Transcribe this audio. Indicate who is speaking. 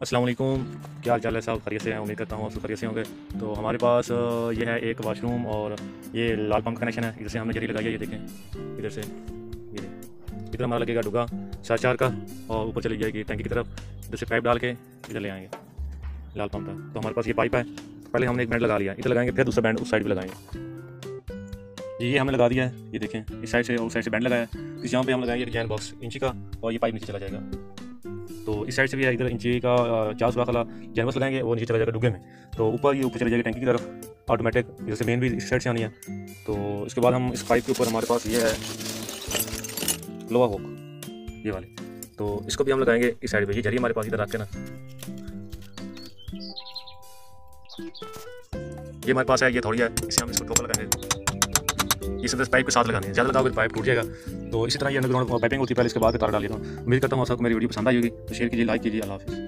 Speaker 1: अस्सलाम वालेकुम। क्या हाल चाल है साहब? खैरियत से हैं? उम्मीद करता हूँ आप सब खैरियत से होंगे। तो हमारे पास ये है एक वाशरूम और ये लाल पंप कनेक्शन है। इधर से हमने जरी लगाई है, ये देखें इधर से, ये इधर हमारा लगेगा डुगा 4x4 का और ऊपर चली जाएगी टैंकी की तरफ। इधर से पाइप डाल के इधर ले आएंगे लाल पंप तक। तो हमारे पास ये पाइप है, पहले हमने एक बैंड लगा लिया, इधर लगाएंगे, फिर दूसरा बैंड उस साइड भी लगाएंगे। ये हमने लगा दिया है, ये देखें इस साइड से और उस साइड से बैंड लगाया है। इस यहाँ पे हम लगाएंगे डिजाइन बॉक्स इंची का और ये पाइप नीचे चला जाएगा। तो इस साइड से भी है, इधर इंची का 4 सुराख वाला जैनबस लगाएंगे, वो नीचे चला जाएगा डुगे में। तो ऊपर ये ऊपर चली जाएगी टैंकी की तरफ ऑटोमेटिक। जैसे मेन भी इस साइड से आनी है। तो इसके बाद हम इस पाइप के ऊपर हमारे पास ये है लोहा हुक, ये वाली, तो इसको भी हम लगाएंगे इस साइड पे। ये जरिए हमारे पास इधर रख के ना, ये हमारे पास है, ये थोड़ी है, इसे हम इसको ठोकर लगाएंगे। इस पाइप के साथ लगाने हैं, ज़्यादा लगाओगे तो पाइप टूट जाएगा। तो इसी तरह ये अंडरग्राउंड पाइपिंग होती है पहले, इसके बाद तार डालिएगा। उम्मीद करता हूँ आपको मेरी वीडियो पसंद आई होगी। तो शेयर कीजिए, लाइक कीजिए। अल्लाह हाफ़िज़।